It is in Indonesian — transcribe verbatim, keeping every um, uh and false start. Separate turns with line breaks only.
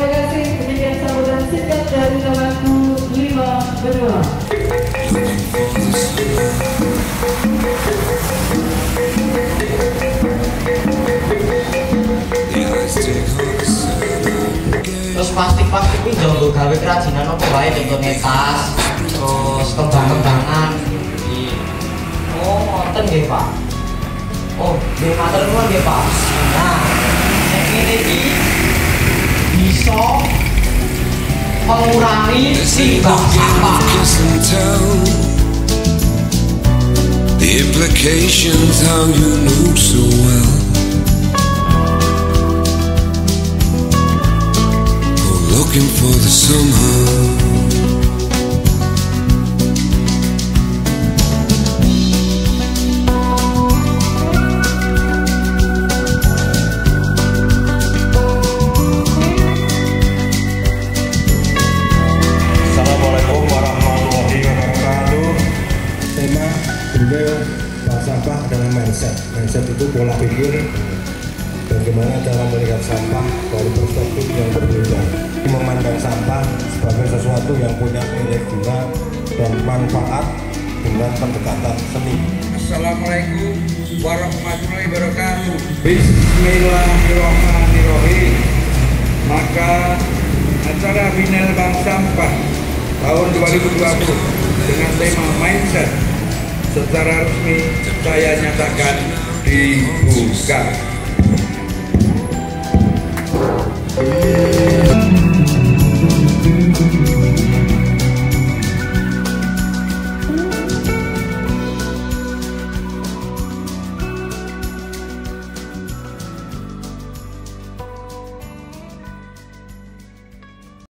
Terima kasih penyanyian sambutan singkat dari lagu lima benua.
Terus plastik-plastik ini jangan gawe kerajinan apa baik contohnya tas, terus kembang-kembangan. Oh, ngoten nggih, Pak. Oh, nggih matur nuwun nggih, Pak. Nah, nek ngene iki bisa mengurangi limbah sampah.
The implications how you know so well. Oh, looking for the somehow.
Beliau sampah adalah mindset. Mindset itu pola pikir bagaimana cara melihat sampah dari perspektif yang berbeda. Memandang sampah sebagai sesuatu yang punya nilai guna dan manfaat dengan pendekatan seni.
Assalamualaikum warahmatullahi wabarakatuh. Bismillahirrahmanirrahim. Maka acara Final Bank Sampah tahun dua ribu dua puluh dengan tema mindset secara resmi saya nyatakan dibuka.